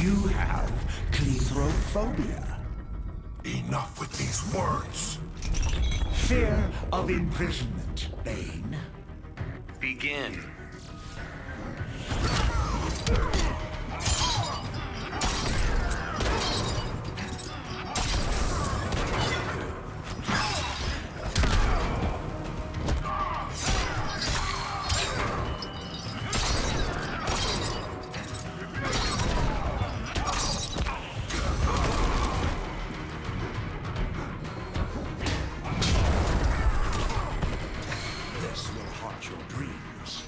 You have cleithrophobia. Enough with these words. Fear of imprisonment, Bane. Begin. This will haunt your dreams.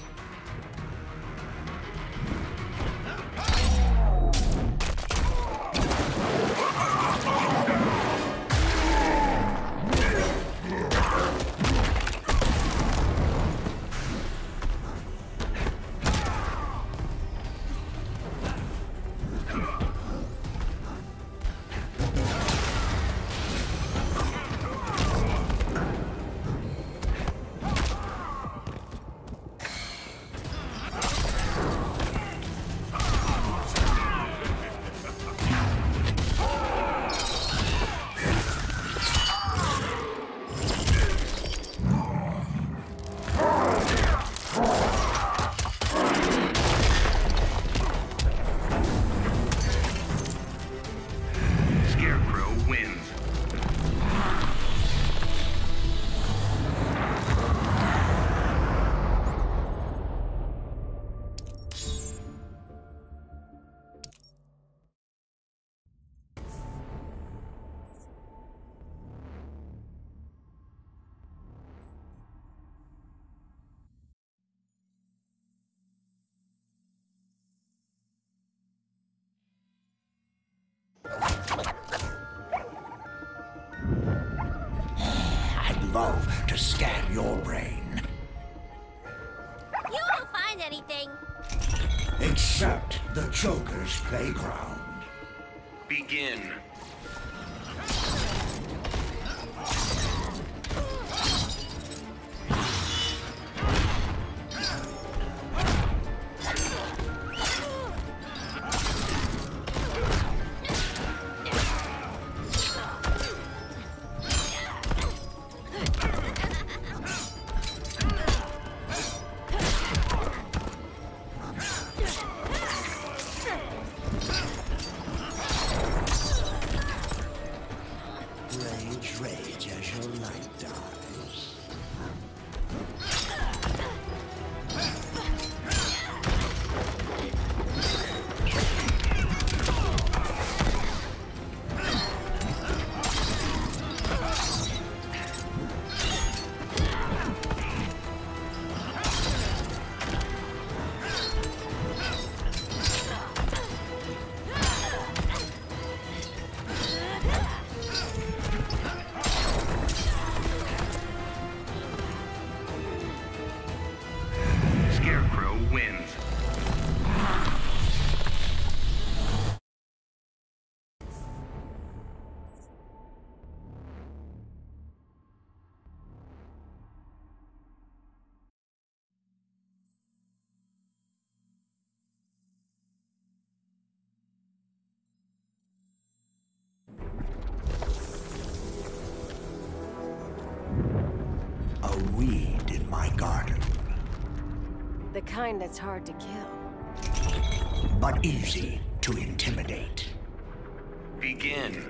Scarecrow wins. I'd love to scan your brain. You won't find anything. Except the Joker's playground. Begin. Rage as your light dies. Scarecrow wins. A weed in my garden, The kind that's hard to kill. but easy to intimidate. Begin.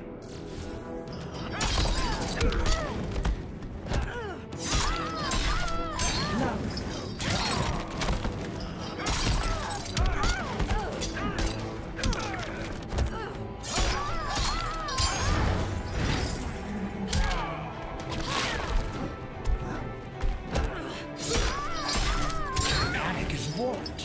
Panic is warranted.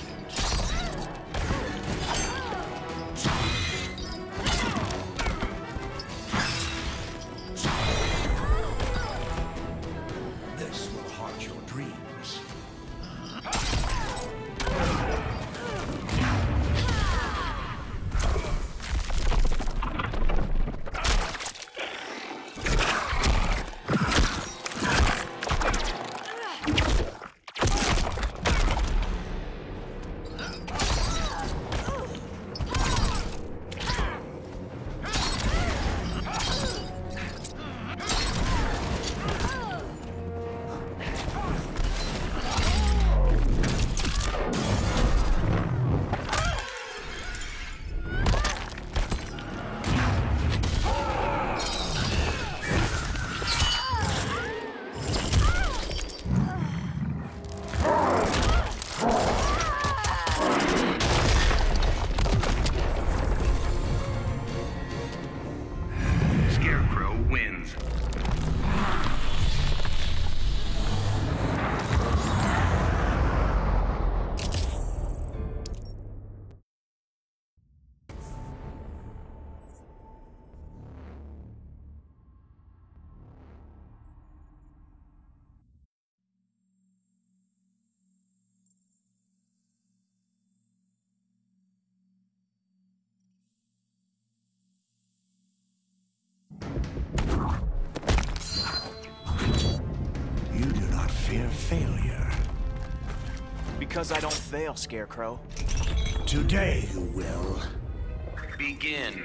fear failure. Because I don't fail, Scarecrow. Today you will. Begin.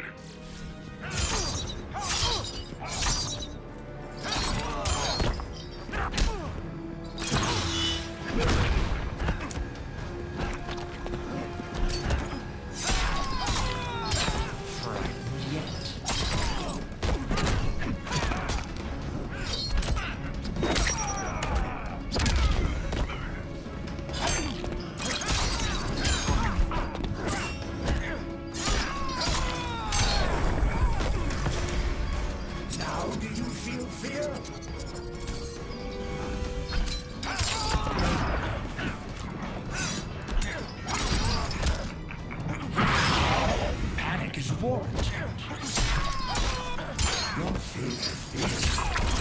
Now do you feel fear? Panic is warranted. Your fear is...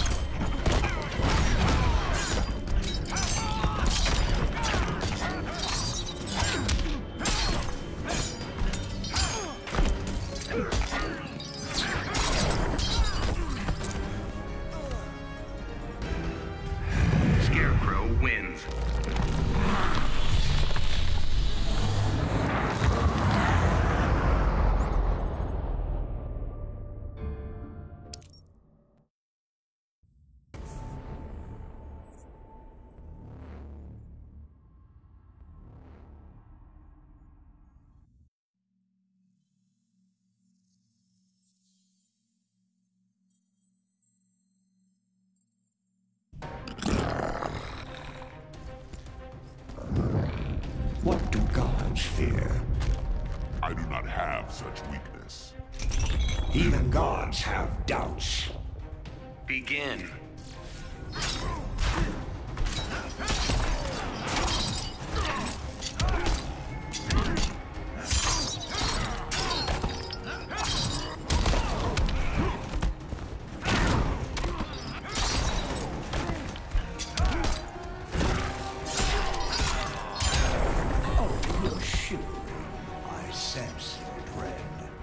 Scarecrow wins. What do gods fear? I do not have such weakness. Even gods have doubts. Begin. You're shivering. I sense your dread.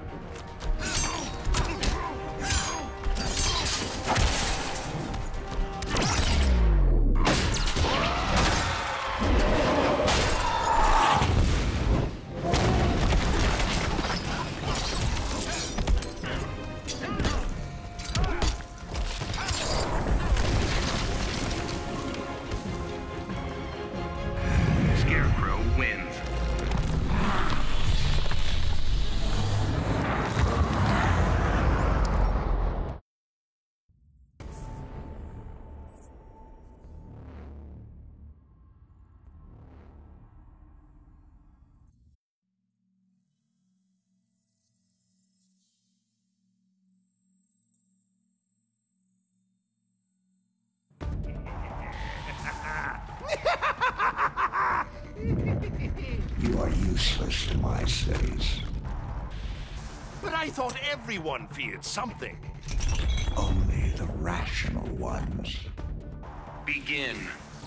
Scarecrow wins. You are useless to my studies. But I thought everyone feared something. Only the rational ones. Begin.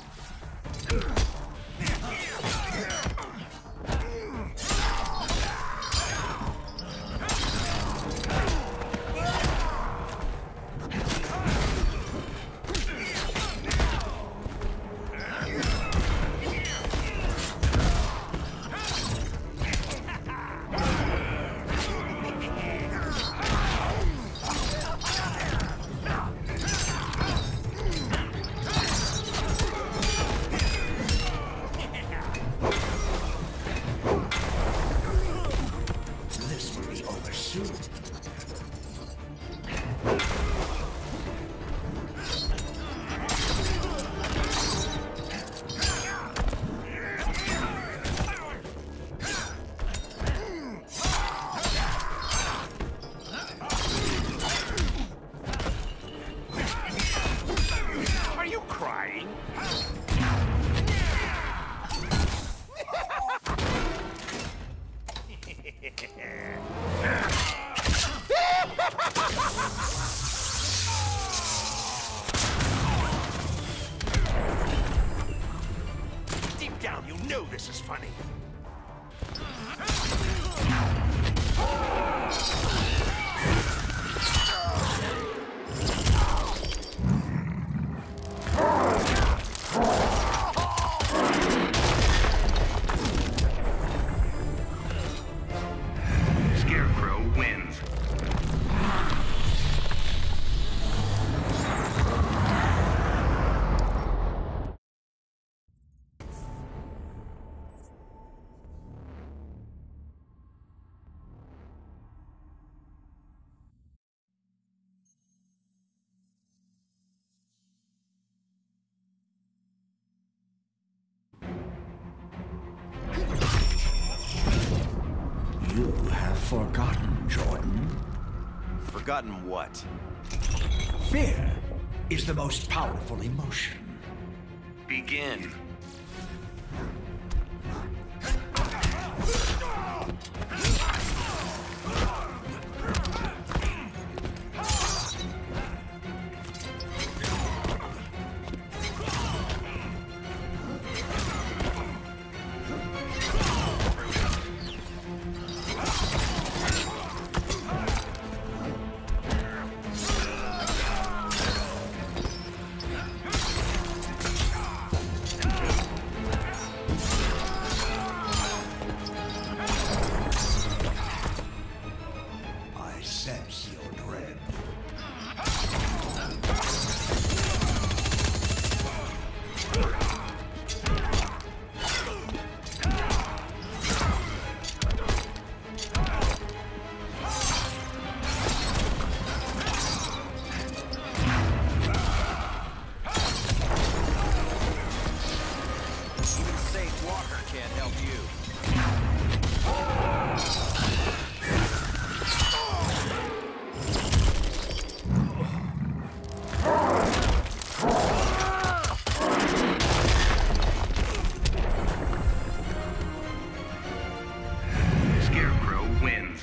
This will be over soon. Are you crying? Deep down, you know this is funny. You have forgotten, Jordan. Forgotten what? Fear is the most powerful emotion. Begin. I sense your dread. Even Sage Walker can't help you. Scarecrow wins.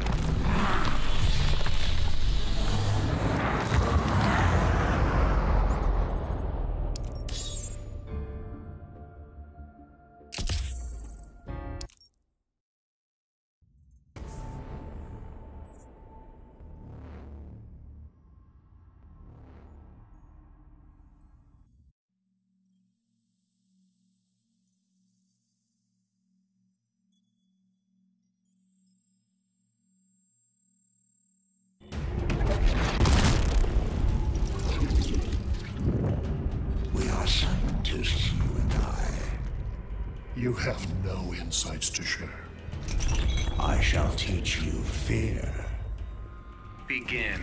We are scientists, you and I. You have no insights to share. I shall teach you fear. Begin.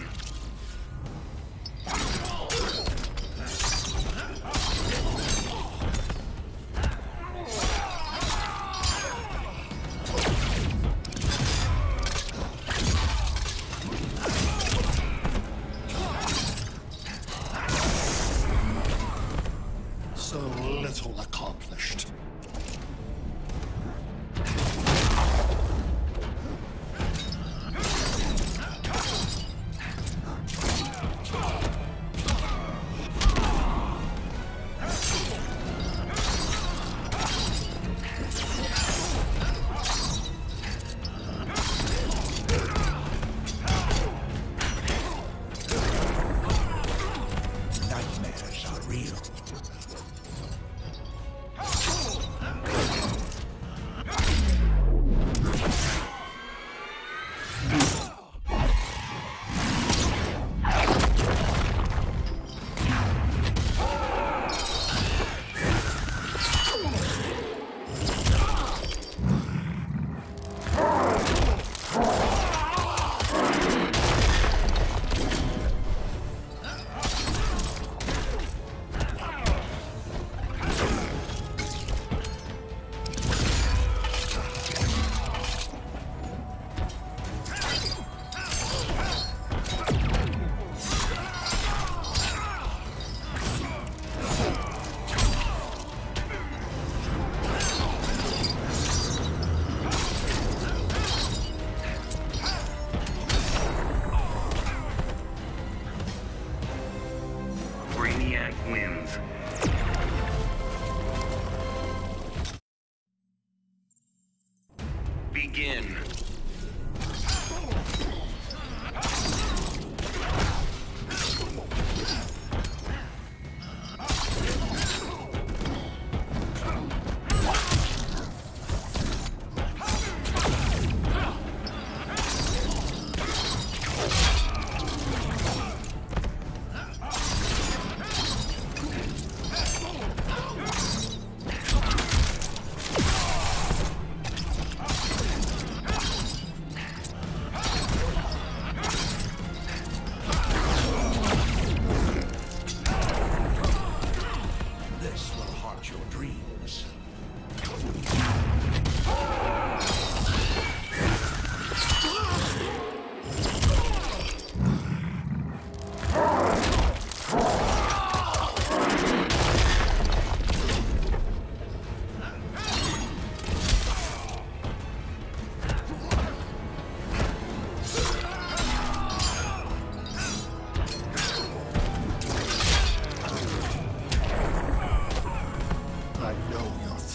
So little accomplished. Nightmares are real. Brainiac wins. Begin.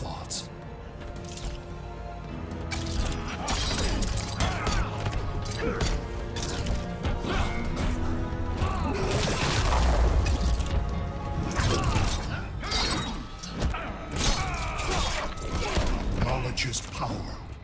thoughts. Knowledge is power.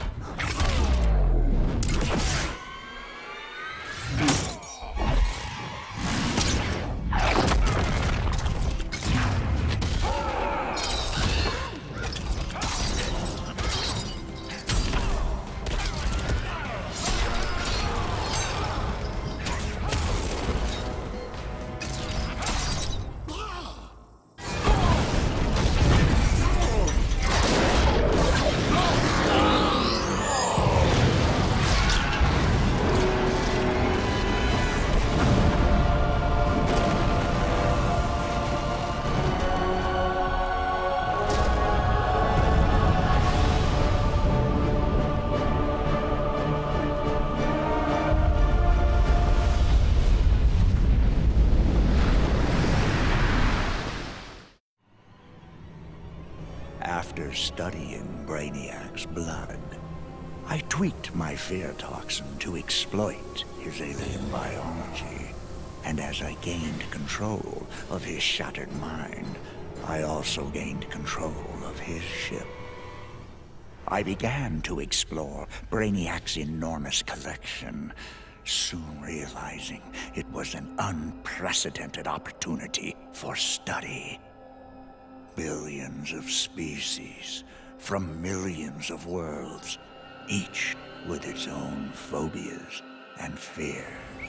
After studying Brainiac's blood, I tweaked my fear toxin to exploit his alien biology. And as I gained control of his shattered mind, I also gained control of his ship. I began to explore Brainiac's enormous collection, soon realizing it was an unprecedented opportunity for study. Billions of species from millions of worlds, each with its own phobias and fears.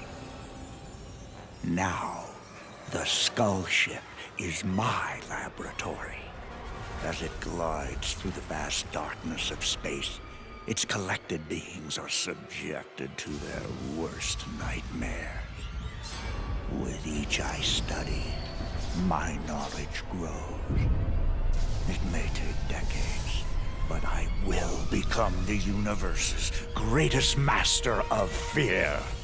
Now, the Skull Ship is my laboratory. As it glides through the vast darkness of space, its collected beings are subjected to their worst nightmares. With each I study, my knowledge grows. It may take decades, but I will become the universe's greatest master of fear.